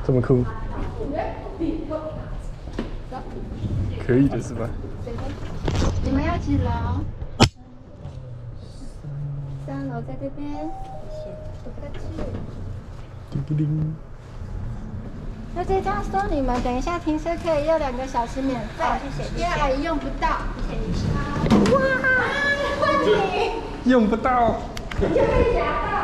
这么酷，可以的是吧？ 你们要几楼？3楼在这边。谢谢，不客气。 叮叮叮。 那这张收你们，等一下停车可以要2个小时免费。好，谢谢。因为阿姨用不到。谢谢你。哇，换你。 用不到。 就被夹到。